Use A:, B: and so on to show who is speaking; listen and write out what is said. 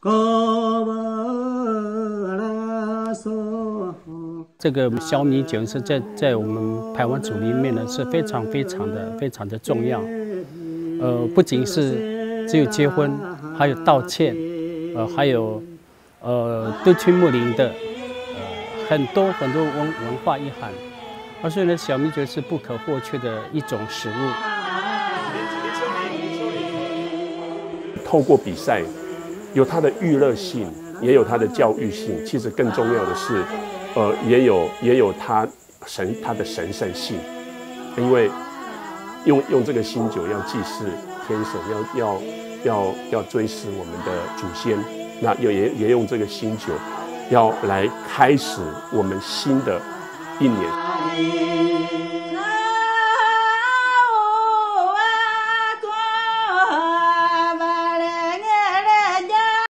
A: 这个小米酒是在我们排湾族里面呢是非常的重要。不仅是只有结婚，还有道歉，还有对春睦邻的很多文化意涵。所以呢，小米酒是不可或缺的一种食物。
B: 透过比赛，有它的娱乐性，也有它的教育性。其实更重要的是，也有它的神圣性，因为用这个新酒要祭祀天神，要追思我们的祖先，那也用这个新酒，要来开始我们新的一年。